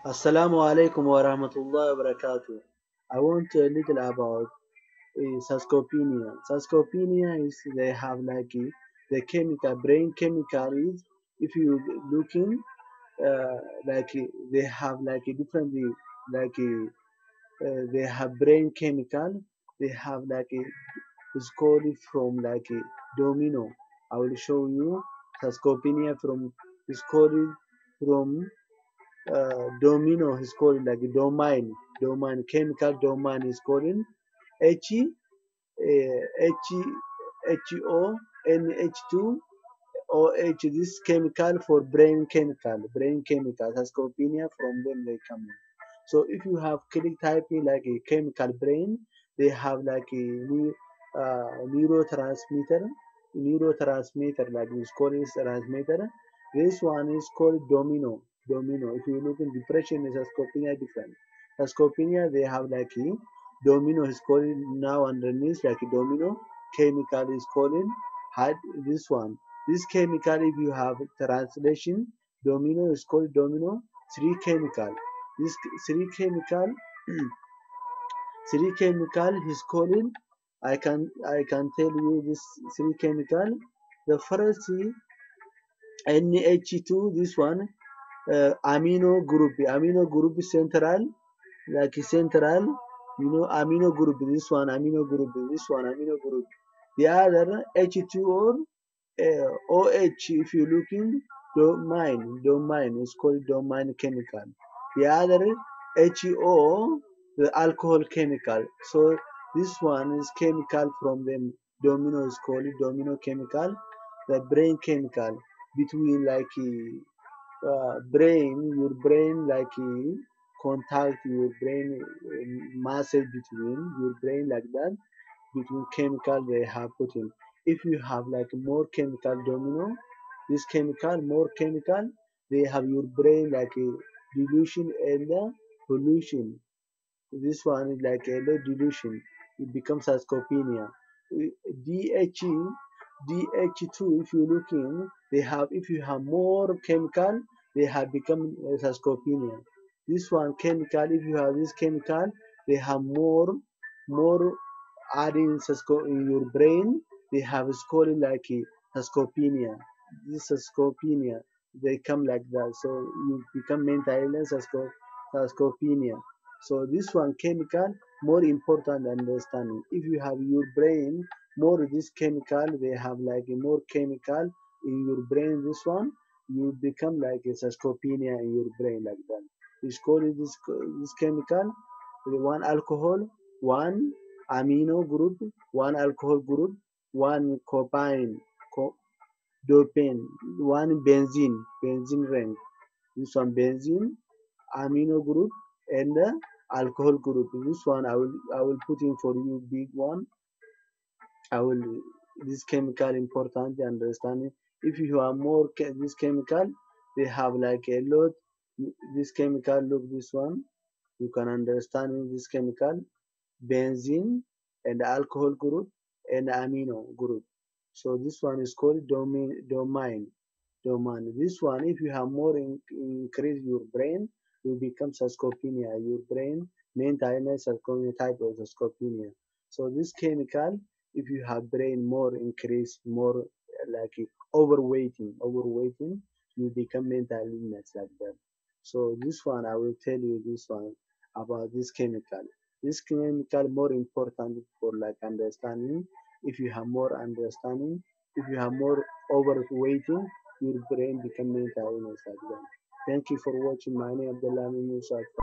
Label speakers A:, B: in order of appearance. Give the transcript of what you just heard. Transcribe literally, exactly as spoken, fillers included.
A: Assalamu alaikum wa rahmatullahi wa barakatuh. I want to a little about uh, sarcopenia. Sarcopenia is they have like uh, the chemical brain chemical is if you looking uh, like uh, they have like a different uh, like uh, uh, they have brain chemical they have like a it's called from like a domino. I will show you sarcopenia from it's called from uh, domino is called like domain domain chemical domain is called H uh, H H O N H two O H. This chemical for brain chemical brain chemical sarcopenia from them they come in. So if you have click typing like a chemical brain, they have like a neu- uh, neurotransmitter neurotransmitter like this called is transmitter. This one is called domino domino. If you look in depression is sarcopenia different. Sarcopenia they have like a domino is called now underneath like a domino chemical is called had this one. This chemical if you have translation domino is called domino three chemical. This three chemical three chemical is called I can I can tell you this three chemical. The first is N H two this one uh, amino group amino group central like central you know amino group this one amino group this one amino group the other H two or uh, O H if you looking domain domain is called domain chemical the other H O the alcohol chemical so this one is chemical from the domino is called domino chemical the brain chemical between like uh, brain your brain like uh, contact your brain uh, muscle between your brain like that between chemical they have put in. If you have like more chemical domino, this chemical more chemical they have your brain like a dilution and a pollution. This one is like a low dilution. It becomes sarcopenia. D H D H two if you look in they have if you have more chemical they have become uh, sarcopenia. This one chemical if you have this chemical they have more more adding sasco- in your brain they have scoring like a sarcopenia. This sarcopenia they come like that so you become mental illness sarco- sarcopenia. So this one chemical more important understanding. If you have your brain more this chemical, they have like a more chemical in your brain. This one you become like a sarcopenia in your brain like that. It's called this this chemical. The one alcohol, one amino group, one alcohol group, one copain, co- dopane, one benzene, benzene ring. This one benzene amino group and the alcohol group. This one I will I will put in for you big one. I will this chemical important to understand it. If you have more che- this chemical, they have like a lot. This chemical look this one. You can understand this chemical benzene and alcohol group and amino group. So this one is called domain domain domain. This one, if you have more in, increase your brain, you become sarcopenia. Your brain main tiredness sarcopenia type of sarcopenia. So this chemical, if you have brain more increase, more uh, like uh, overweighting, overweighting, you become mental illness like that. So this one, I will tell you this one about this chemical. This chemical more important for like understanding. If you have more understanding, if you have more overweighting, your brain become mental illness like that. Thank you for watching. My name is Abdullah Musa.